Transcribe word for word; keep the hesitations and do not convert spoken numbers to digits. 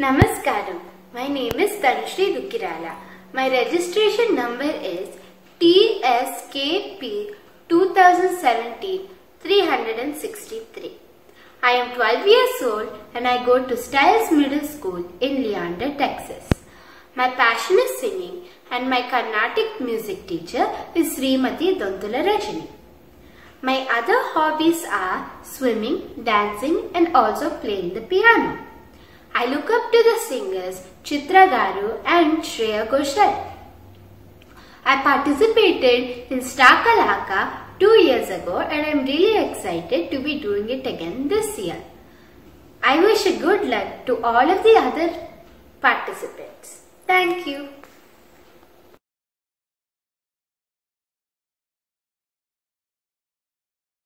Namaskaram. My name is Tanushree Dukkirala. My registration number is T S K P twenty seventeen three sixty-three. I am twelve years old and I go to Stiles Middle School in Leander, Texas. My passion is singing and my Carnatic music teacher is Srimati Dontula Rajini. My other hobbies are swimming, dancing and also playing the piano. I look up to the singers Chitra Garu and Shreya Ghoshal. I participated in Star Kalaka two years ago and I am really excited to be doing it again this year. I wish a good luck to all of the other participants. Thank you.